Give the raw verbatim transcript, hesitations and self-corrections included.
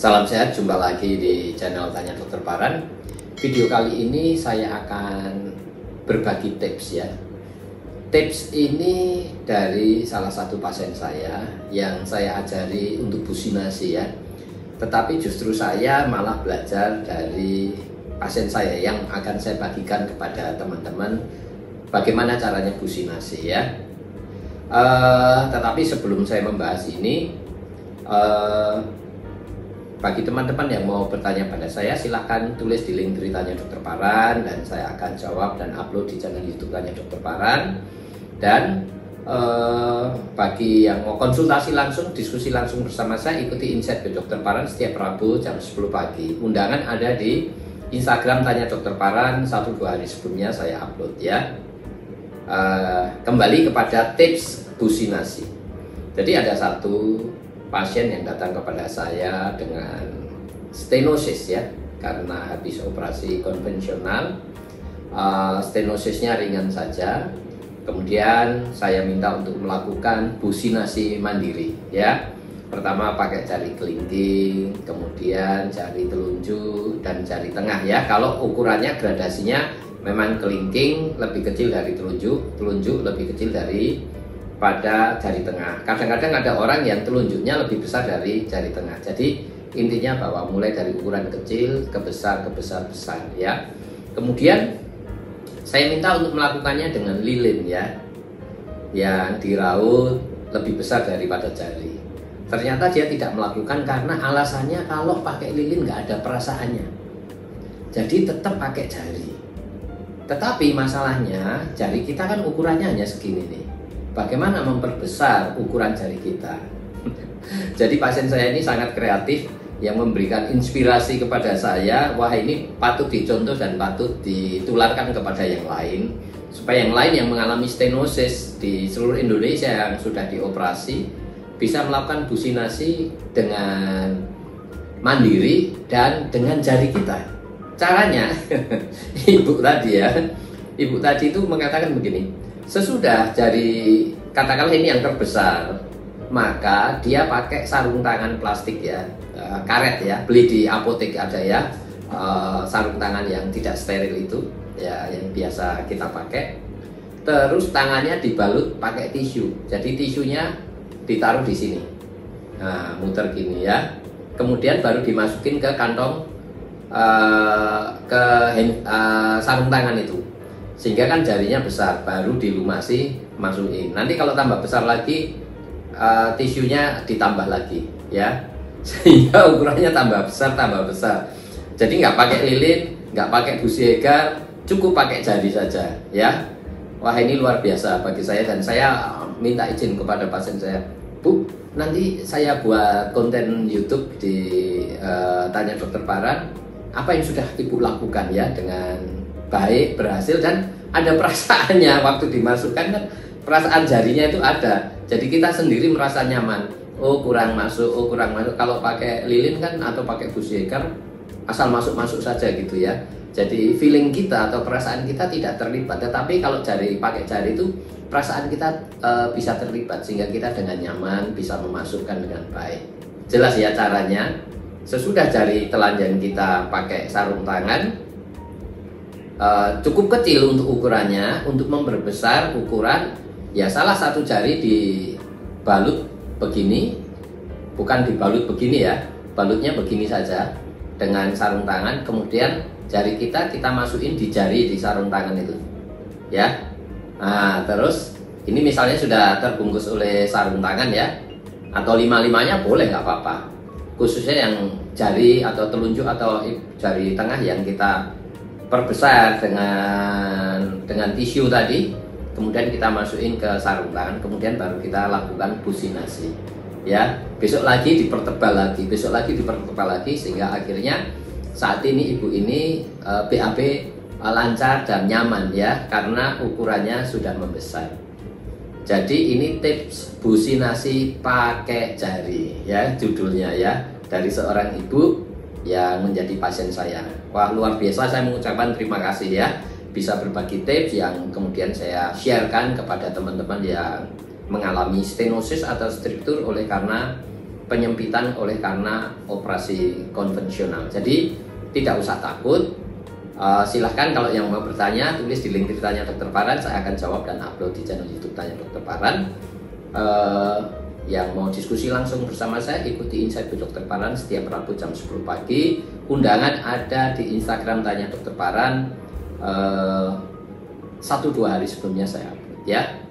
Salam sehat, jumpa lagi di channel Tanya Dokter Paran. Video kali ini saya akan berbagi tips ya. Tips ini dari salah satu pasien saya yang saya ajari untuk businasi ya. Tetapi justru saya malah belajar dari pasien saya yang akan saya bagikan kepada teman-teman bagaimana caranya businasi ya. Uh, tetapi sebelum saya membahas ini, uh, bagi teman-teman yang mau bertanya pada saya, silahkan tulis di link Tanya Dokter Paran dan saya akan jawab dan upload di channel YouTube Tanya Dokter Paran. Dan eh, bagi yang mau konsultasi langsung, diskusi langsung bersama saya, ikuti Insight with Dokter Paran setiap Rabu jam sepuluh pagi. Undangan ada di Instagram Tanya Dokter Paran, satu dua hari sebelumnya saya upload ya. Eh, kembali kepada tips businasi. Jadi ada satu pasien yang datang kepada saya dengan stenosis ya, karena habis operasi konvensional. uh, stenosisnya ringan saja. Kemudian saya minta untuk melakukan businasi mandiri ya. Pertama pakai jari kelingking, kemudian jari telunjuk dan jari tengah ya. Kalau ukurannya gradasinya memang kelingking lebih kecil dari telunjuk, telunjuk lebih kecil dari pada jari tengah. Kadang-kadang ada orang yang telunjuknya lebih besar dari jari tengah. Jadi intinya bahwa mulai dari ukuran kecil ke besar ke besar besar ya. Kemudian saya minta untuk melakukannya dengan lilin ya, yang diraut lebih besar daripada jari. Ternyata dia tidak melakukan karena alasannya kalau pakai lilin nggak ada perasaannya. Jadi tetap pakai jari. Tetapi masalahnya jari kita kan ukurannya hanya segini nih. Bagaimana memperbesar ukuran jari kita? Jadi pasien saya ini sangat kreatif, yang memberikan inspirasi kepada saya. Wah, ini patut dicontoh dan patut ditularkan kepada yang lain, supaya yang lain yang mengalami stenosis di seluruh Indonesia yang sudah dioperasi bisa melakukan businasi dengan mandiri dan dengan jari kita. Caranya, ibu tadi ya, ibu tadi itu mengatakan begini. Sesudah jari, katakanlah ini yang terbesar, maka dia pakai sarung tangan plastik ya, uh, karet ya, beli di apotek ada ya, uh, sarung tangan yang tidak steril itu ya, yang biasa kita pakai. Terus tangannya dibalut pakai tisu, jadi tisunya ditaruh di sini, nah muter gini ya. Kemudian baru dimasukin ke kantong uh, ke hand, uh, sarung tangan itu. Sehingga kan jarinya besar, baru dilumasi, masukin. Nanti kalau tambah besar lagi, uh, tisunya ditambah lagi, ya. Sehingga ukurannya tambah besar, tambah besar. Jadi nggak pakai lilin, nggak pakai busi egar, cukup pakai jari saja, ya. Wah, ini luar biasa bagi saya, dan saya minta izin kepada pasien saya, Bu, nanti saya buat konten YouTube di uh, Tanya Dokter Paran. Apa yang sudah Ibu lakukan ya dengan baik, berhasil, dan ada perasaannya waktu dimasukkan kan, perasaan jarinya itu ada. Jadi kita sendiri merasa nyaman. Oh kurang masuk, oh kurang masuk. Kalau pakai lilin kan atau pakai busi egar asal masuk-masuk saja gitu ya. Jadi feeling kita atau perasaan kita tidak terlibat. Tetapi kalau jari pakai jari itu perasaan kita e, bisa terlibat, sehingga kita dengan nyaman bisa memasukkan dengan baik. Jelas ya caranya. Sesudah jari telanjang kita pakai sarung tangan, Uh, cukup kecil untuk ukurannya. Untuk memperbesar ukuran ya, salah satu jari dibalut begini, bukan dibalut begini ya, balutnya begini saja dengan sarung tangan. Kemudian jari kita kita masukin di jari di sarung tangan itu ya. Nah terus ini misalnya sudah terbungkus oleh sarung tangan ya, atau lima-limanya boleh, nggak apa-apa. Khususnya yang jari atau telunjuk atau jari tengah yang kita perbesar dengan dengan tisu tadi, kemudian kita masukin ke sarung tangan, kemudian baru kita lakukan businasi ya. Besok lagi dipertebal lagi, besok lagi dipertebal lagi, sehingga akhirnya saat ini ibu ini e, B A B e, lancar dan nyaman ya, karena ukurannya sudah membesar. Jadi ini tips businasi pakai jari ya, judulnya ya, dari seorang ibu yang menjadi pasien saya. Wah, luar biasa, saya mengucapkan terima kasih ya, bisa berbagi tips yang kemudian saya sharekan kepada teman-teman yang mengalami stenosis atau struktur oleh karena penyempitan oleh karena operasi konvensional. Jadi tidak usah takut. Uh, silahkan kalau yang mau bertanya, tulis di link Tanya Dokter Paran, saya akan jawab dan upload di channel YouTube Tanya Dokter Paran. Uh, yang mau diskusi langsung bersama saya, ikuti Insight with Dokter Paran setiap Rabu jam sepuluh pagi. Undangan ada di Instagram Tanya Dokter Paran. Uh, satu dua hari sebelumnya saya upload ya.